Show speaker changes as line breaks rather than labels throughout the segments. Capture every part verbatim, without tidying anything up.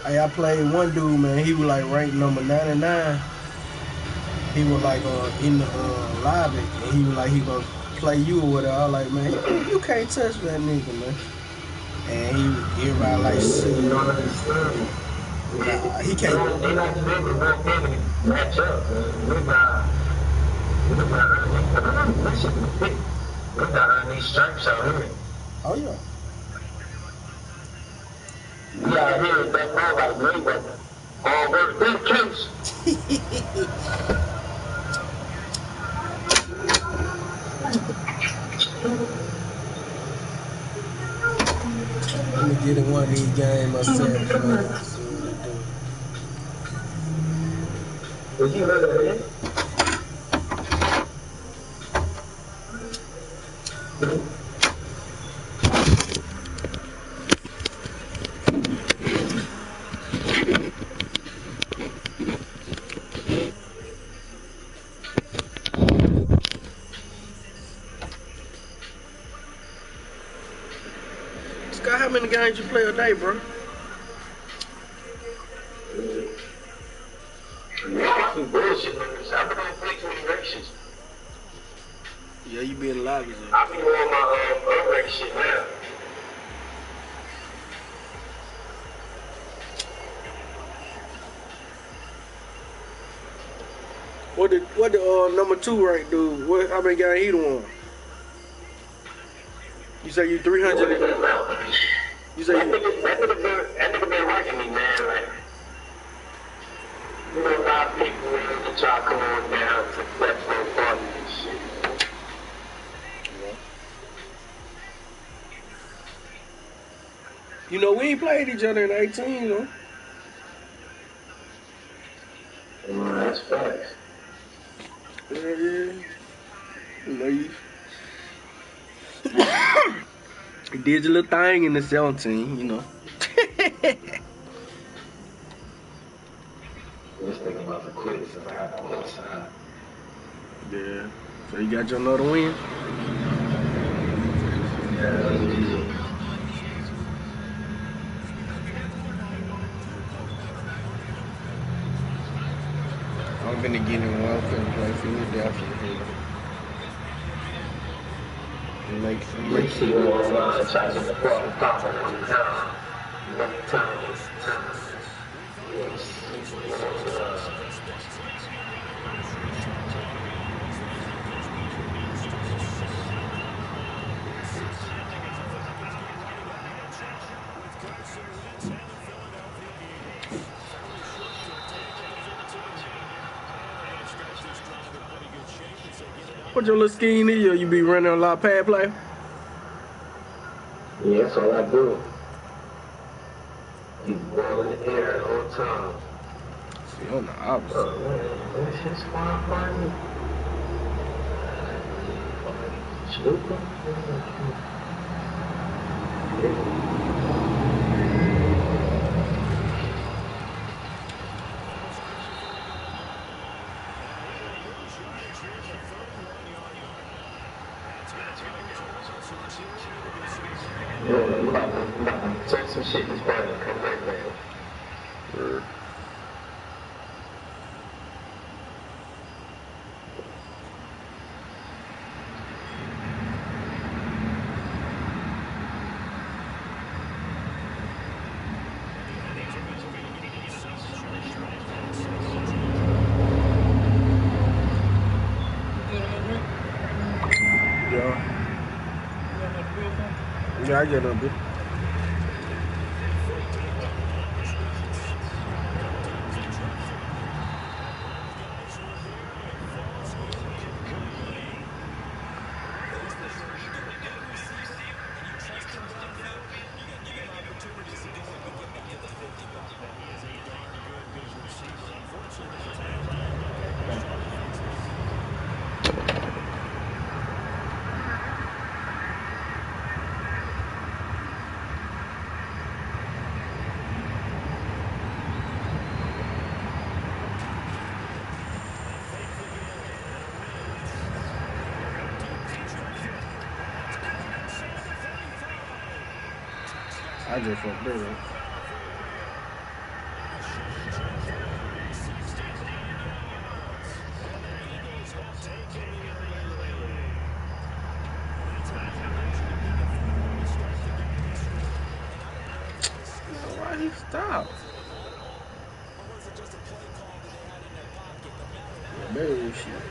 Hey, I played one dude, man. He was like ranked number ninety-nine. He was like uh, in the uh, lobby, and he was like he gonna play you or whatever. I was like, man, you, you can't touch that nigga, man. And he everybody like, shit.
You don't understand.
Nah, he
They
can't.
not they not niggas back then to match up, man. We got we got that shit is big. We got earn these stripes out here.
Oh yeah.
We out here in that ball like Mayweather. All work, big case.
Let me get in one of these games myself, man. See what it do.
Did you know that?
Scott, how many games you play a day, bro?
Some bullshit niggas. I've been on play twenty races.
Yeah, you be in the lobbies.
I be on my um, unranked shit now.
What did what the uh, number two rank do? What how many games he won? You say you three hundred? You say
That
you,
nigga, that nigga been, that nigga been working me, man. Like, you know, a lot of people man, try to come on down to flex on parties and shit.
you know we ain't played each other in eighteen, you know.
Mm, that's facts.
Yeah, yeah. You know you. You did your little thing in the seventeen, you know.
Just thinking about the quit since I got the outside.
Yeah. So you got your another win?
Yeah,
I'm gonna get in one for the play Philadelphia here. And make some
we
make
see
some
you
good
online
decisions.
trying to get the fucking pop on the town. One time. Yes.
What your little scheme is? You be running a lot of pad play?
Yeah, that's all I do. He's ball in the air the whole time.
See, on the opposite.
Oh, man, this shit's fine, fine. Chupa? Yeah, I'm about to, I'm about to take some shit and probably come back, man.
Sure. Yeah. Yeah, I get a bit. I just fucked that up. Stop. Bullshit.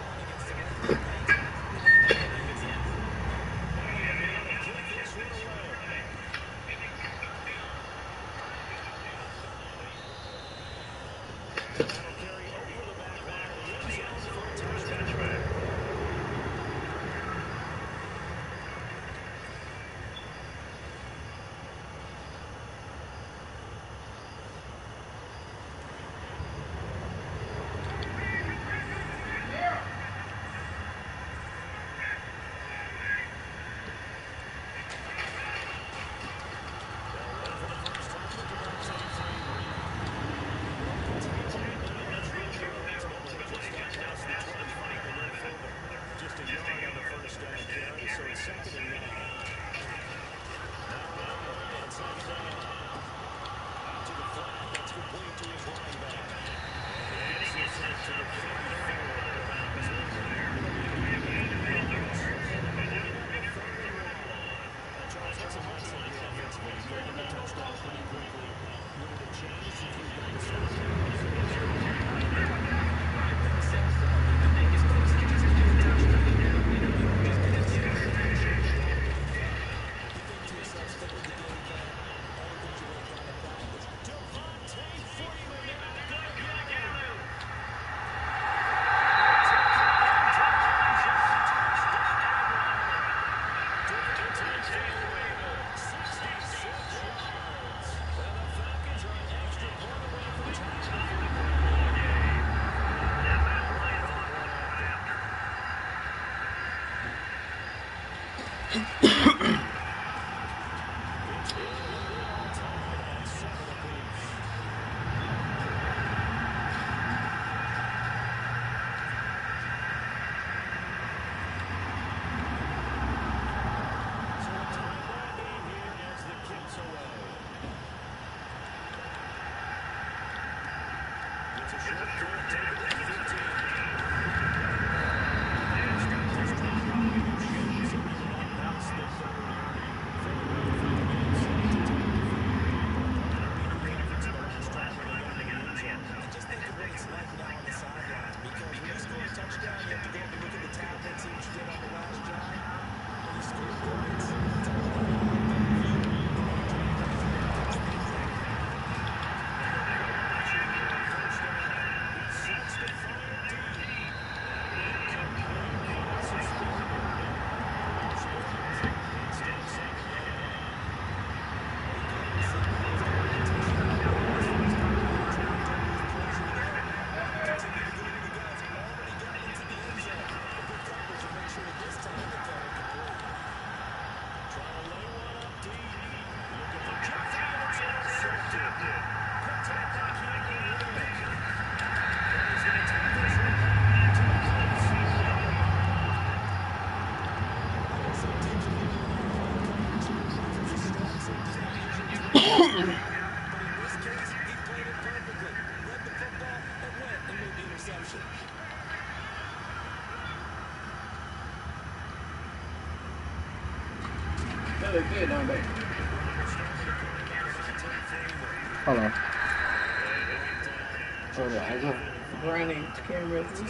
They look good, don't they?
Hold on.
Hold on, I go running cameras.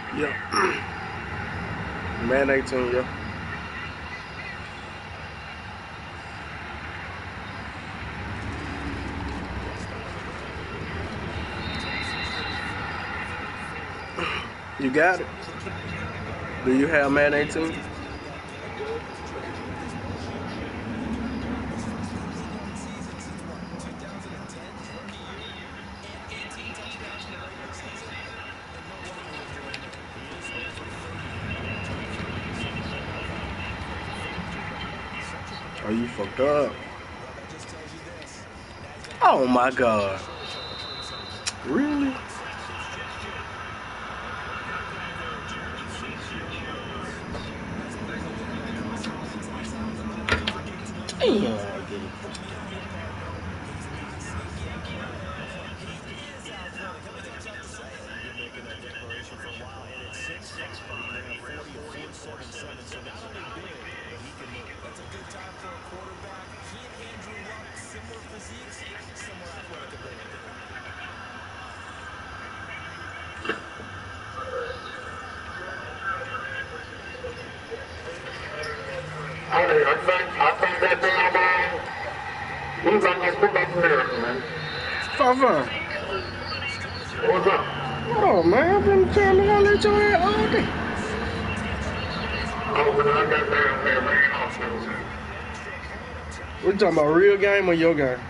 Yeah. Man eighteen, yeah. You got it? Do you have Man eighteen? Oh, you fucked up. Oh my God. Really? Damn.
I think, I think that damn man, he's on this football miracle, man.
Five
What's up?
Oh man, I've been trying to holler at your ass all day.
Oh, when I got down there, man, hospital.
We talking about real game or your game?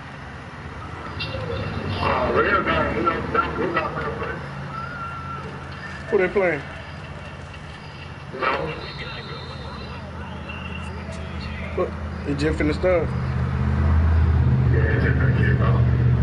Uh, real guy, you know, don't, he's not real good.
Who they playing?
No.
What? It just finished up.
Yeah, it's just a kid, bro.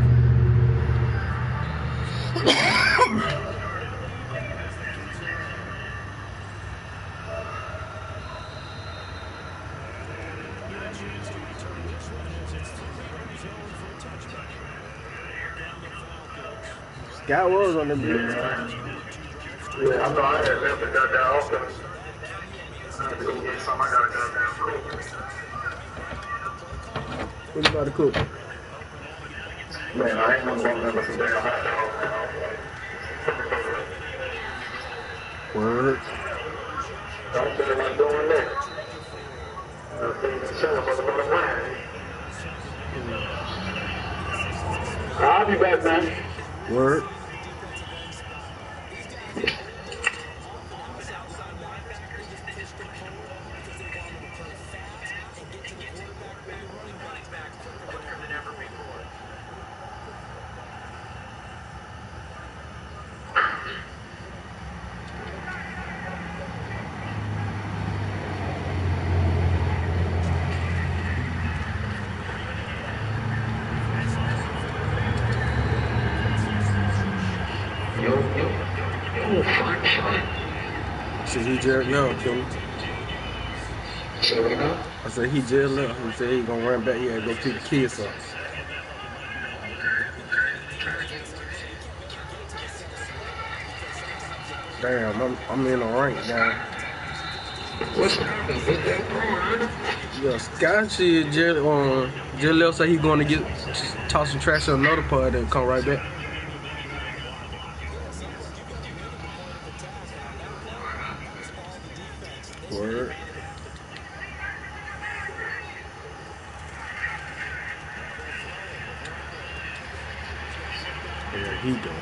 Scott was on the beat.
Yeah, I know I had left and got that offense. I had to go get some. I got a goddamn cook.
What you about to cook?
Man, I ain't gonna walk number some damn hot dog, man.
Word.
Don't feel like doing that. I'm feeling chilling for the little wine. I'll be back, man.
Word. Shit, he just left, Kim. I said he just left. He said he gonna run back here and go pick the kids up. Damn, I'm, I'm in the rank now. Yeah, Scott shit just, um, just left, say he going to get toss some trash on another part and come right back. Word. Yeah, he doing.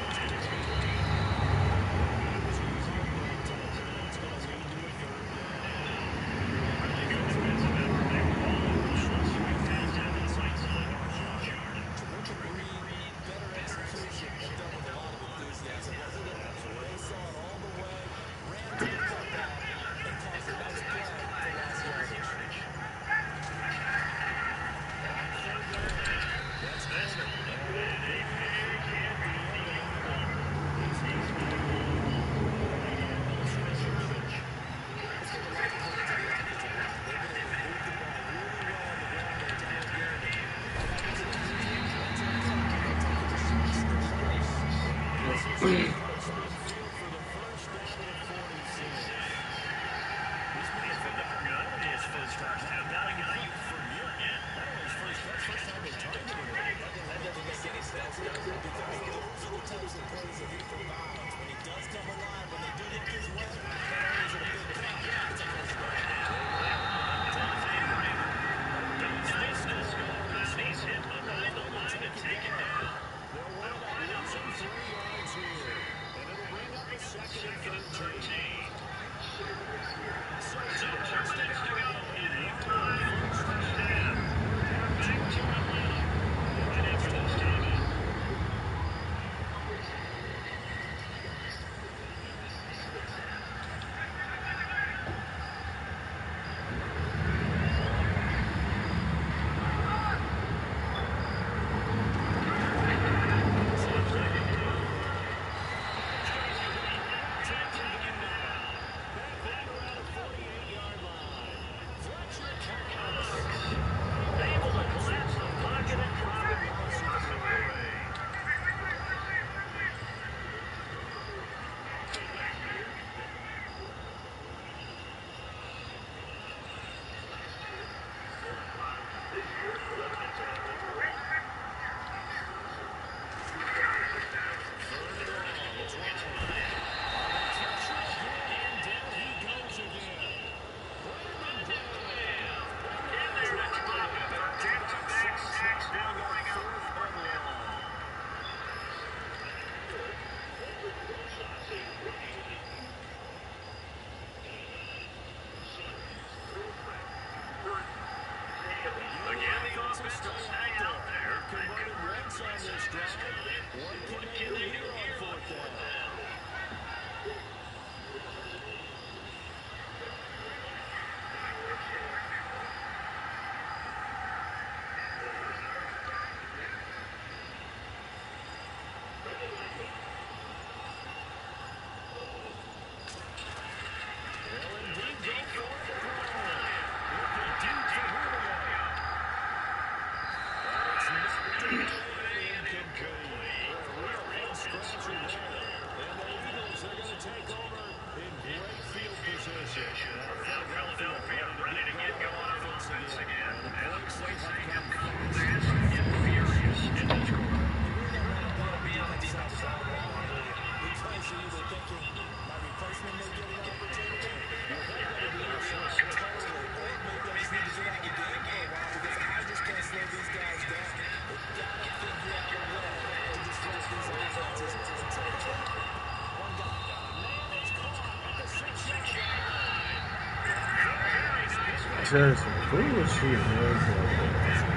That's some bullshit, man.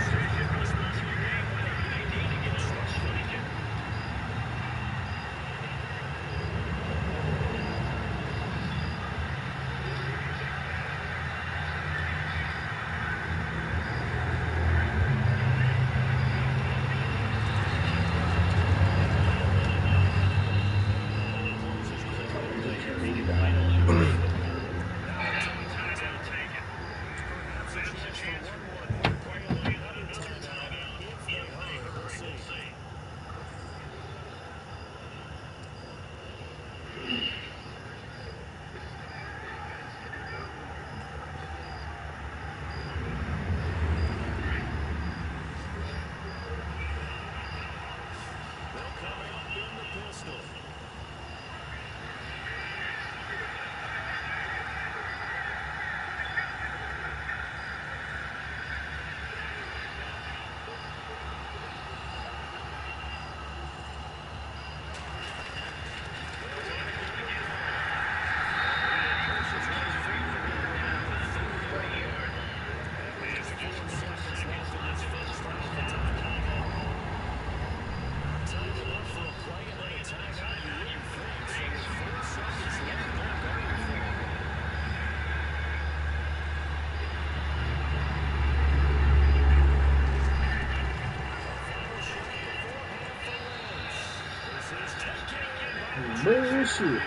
Bullshit.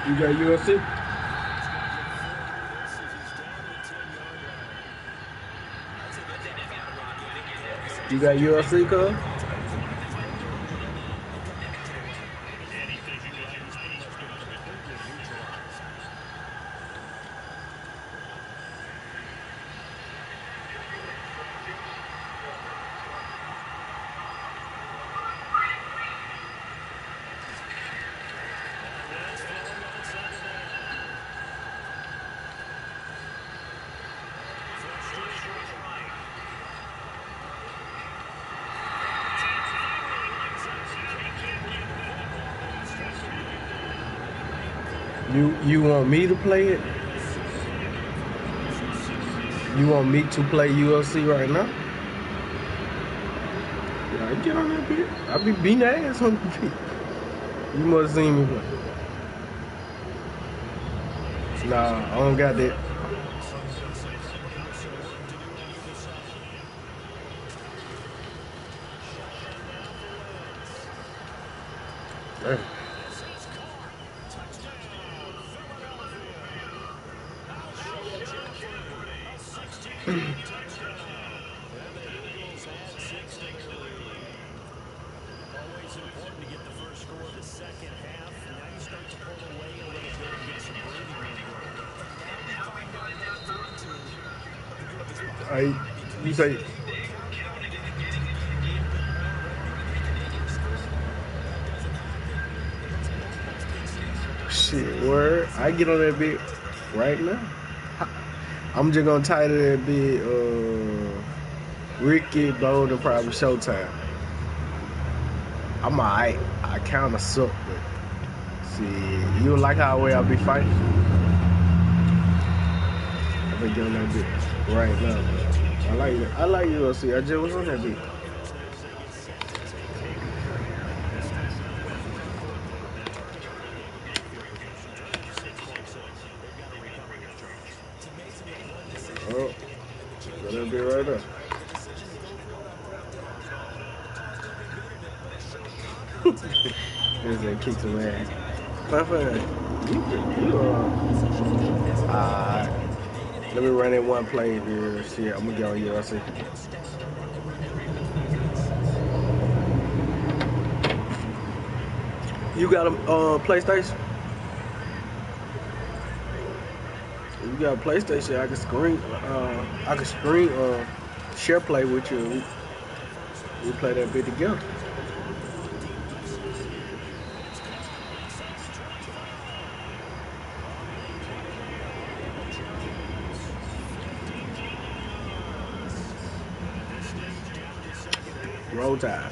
You got U F C? You got U F C, cuz? You you want me to play it? You want me to play U F C right now? Yeah, I get on that bitch. I be beating ass on the bitch. You must see me play. Nah, I don't got that. Damn. I, you say, shit, word. I get on that bit right now. I'm just gonna title that bit, uh, Ricky, Bolden, probably Showtime. I'm alright. I kinda suck, but see, you like how way I be fighting? I be getting on that bit right now. I like it. I like U F C. I just was on that bit. Oh, got that bit right there. There's that kick some ass. My friend, you, you uh, uh, let me run in one play here. See, I'm gonna get on U F C. You got a uh, PlayStation? You got a PlayStation? I can screen. Uh, I can screen. Uh, share play with you. We, we play that bit together. Roll Tide.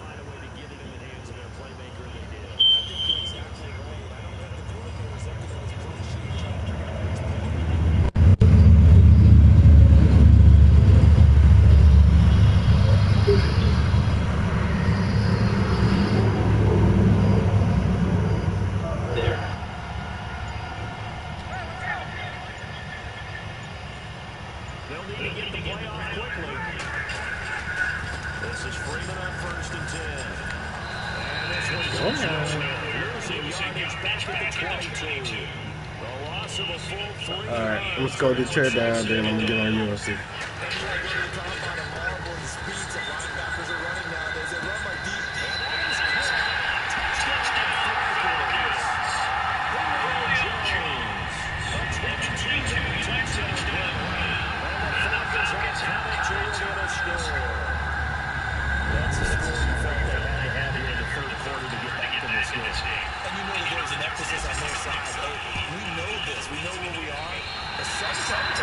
They'll need to get the play off quickly. This is Freeman on first and ten. And this one's losing yardage back at the twenty-two. The loss of a full three.
All right, let's go to chair down, then I'm gonna get on U F C.
And like what we were talking about, the marvel and the speeds that linebackers are running nowadays. They run like deep.
And that is caught. Touchdown Falcons. Julio Jones. A twenty-two touchdown run. And the Falcons have come into it with a score. That's the score you felt they had to have here in the third quarter to get back in this game.
And you know that there's an emphasis on their side. Hey, we know this. We know where we are. But sometimes,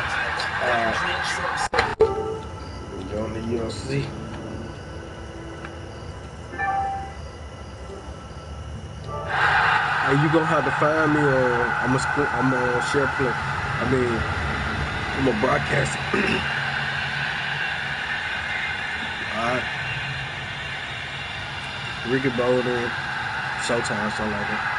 We're on the U F C. Hey, you gonna have to find me. Uh, I'm a I'm a share play. I mean, I'm a broadcast. All right. Ricky Bolden, Showtime, something like that.